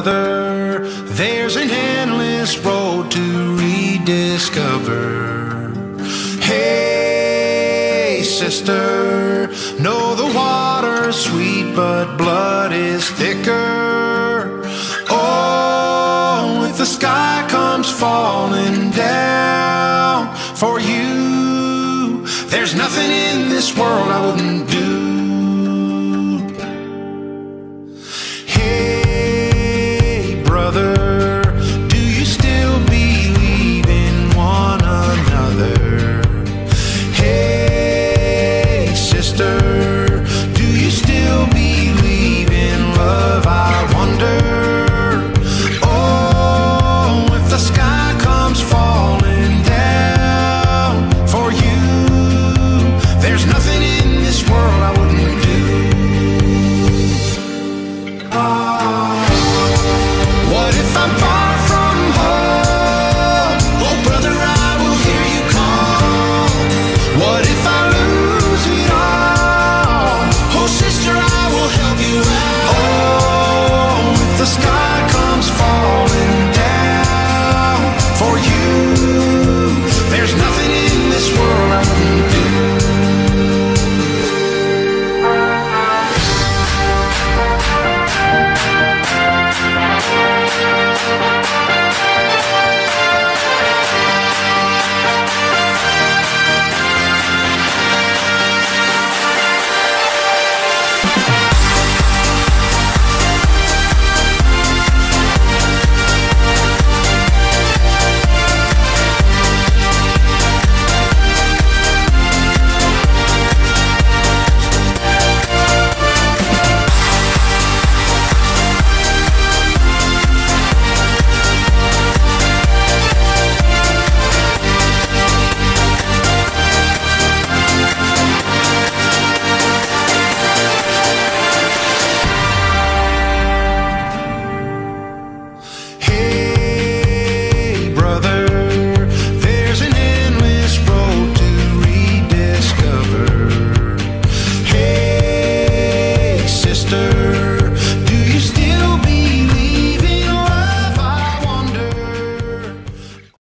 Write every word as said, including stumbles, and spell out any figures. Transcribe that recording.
brother, there's an endless road to rediscover. Hey, sister, know the water's sweet, but blood is thicker. Oh, if the sky comes falling down for you, there's nothing in this world I wouldn't do. Hey, brother, do you still believe in one another? Hey, sister,